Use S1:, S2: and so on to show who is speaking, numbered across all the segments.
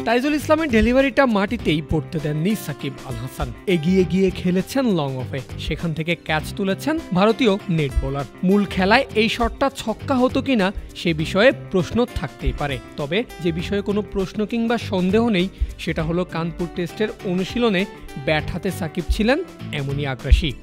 S1: তাইজুল ইসলামের ডেলিভারিটা মাটিতেই পড়তে দেননি সাকিব আল হাসান। এগিয়ে গিয়ে খেলেছেন লং অফে, সেখান থেকে ক্যাচ তুলেছেন ভারতীয় নেট বোলার। মূল খেলায় এই শটটা ছক্কা হতো কিনা সে বিষয়ে প্রশ্ন থাকতেই পারে, তবে যে বিষয়ে কোনো প্রশ্ন কিংবা সন্দেহ নেই সেটা হলো কানপুর টেস্টের অনুশীলনে ব্যাট হাতে সাকিব ছিলেন এমনই আগ্রাসী।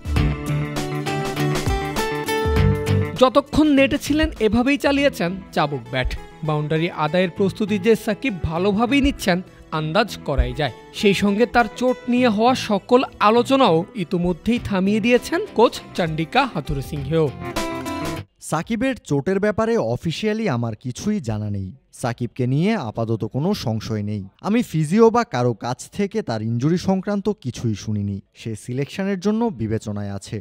S1: যতক্ষণ নেটে ছিলেন এভাবেই চালিয়েছেন চাবুক ব্যাট। বাউন্ডারি আদায়ের প্রস্তুতি যে সাকিব ভালোভাবেই নিচ্ছেন আন্দাজ করাই যায়। সেই সঙ্গে তার চোট নিয়ে হওয়া সকল আলোচনাও ইতিমধ্যেই থামিয়ে দিয়েছেন কোচ চন্ডিকা হাথুরুসিংহেও।
S2: সাকিবের চোটের ব্যাপারে অফিসিয়ালি আমার কিছুই জানা নেই। সাকিবকে নিয়ে আপাতত কোনো সংশয় নেই। আমি ফিজিও বা কারো কাছ থেকে তার ইনজুরি সংক্রান্ত কিছুই শুনিনি। সে সিলেকশনের জন্য বিবেচনায় আছে।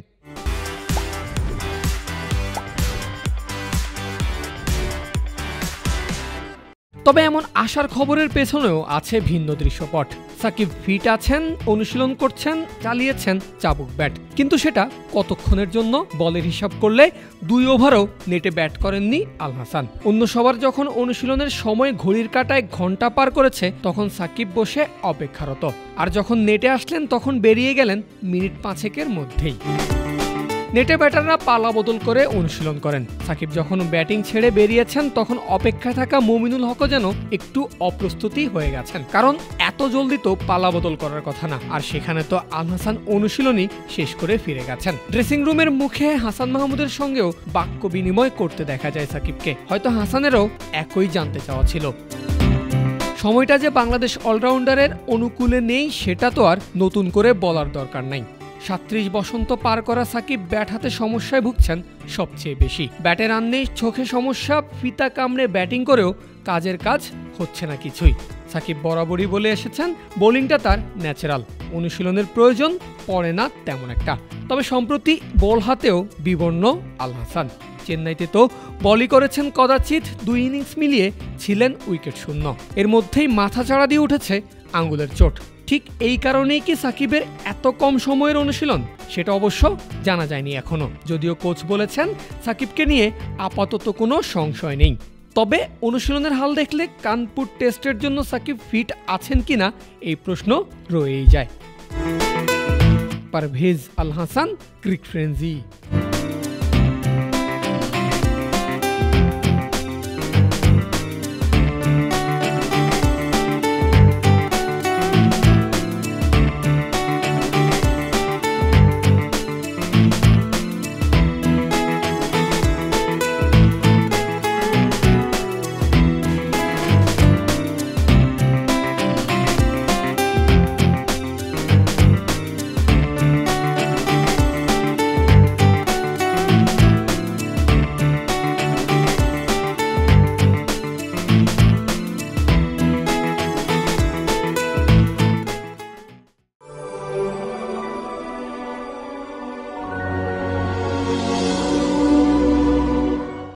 S1: তবে এমন আশার খবরের পেছনেও আছে ভিন্ন দৃশ্যপট। সাকিব ফিট আছেন, অনুশীলন করছেন, চালিয়েছেন চাবুক ব্যাট, কিন্তু সেটা কতক্ষণের জন্য? বলের হিসাব করলে 2 ওভারও নেটে ব্যাট করেননি আল হাসান। অন্য সবার যখন অনুশীলনের সময় ঘড়ির কাঁটায় ঘন্টা পার করেছে তখন সাকিব বসে অপেক্ষারত, আর যখন নেটে আসলেন তখন বেরিয়ে গেলেন মিনিট 5-এর মধ্যেই। নেটে ব্যাটাররা পালা বদল করে অনুশীলন করেন। সাকিব যখন ব্যাটিং ছেড়ে বেরিয়েছেন তখন অপেক্ষায় থাকা মুমিনুল হকও যেন একটু অপ্রস্তুতি হয়ে গেছেন, কারণ এত জলদি তো পালা বদল করার কথা না। আর সেখানে তো আল হাসান অনুশীলনই শেষ করে ফিরে গেছেন। ড্রেসিং রুমের মুখে হাসান মাহমুদের সঙ্গেও বাক্য বিনিময় করতে দেখা যায় সাকিবকে। হয়তো হাসানেরও একই জানতে চাওয়া ছিল। সময়টা যে বাংলাদেশ অলরাউন্ডারের অনুকূলে নেই সেটা তো আর নতুন করে বলার দরকার নাই। 37 বসন্ত পার করা সাকিব ব্যাট হাতে সমস্যায় ভুগছেন সবচেয়ে বেশি। ব্যাটে রান নেই, চোখে সমস্যা, ফিতা কামড়ে ব্যাটিং করেও কাজের কাজ হচ্ছে না কিছুই। সাকিব বরাবরই বলে এসেছেন বোলিংটা তার ন্যাচারাল, অনুশীলনের প্রয়োজন পড়ে না তেমন একটা। তবে সম্প্রতি বল হাতেও বিবর্ণ আল হাসান। চেন্নাইতে তো বলই করেছেন কদাচিৎ, 2 ইনিংস মিলিয়ে ছিলেন উইকেট শূন্য। এর মধ্যেই মাথা চাড়া দিয়ে উঠেছে আঙ্গুলের চোট। ঠিক এই কারণেই কি সাকিবের এত কম সময়ের অনুশীলন? সেটা অবশ্য জানা যায়নি এখনো, যদিও কোচ বলেছেন সাকিবকে নিয়ে আপাতত কোনো সংশয় নেই। তবে অনুশীলনের হাল দেখলে কানপুর টেস্টের জন্য সাকিব ফিট আছেন কিনা এই প্রশ্ন রয়েই যায়। Parvez Al Hasan, crick frenzy.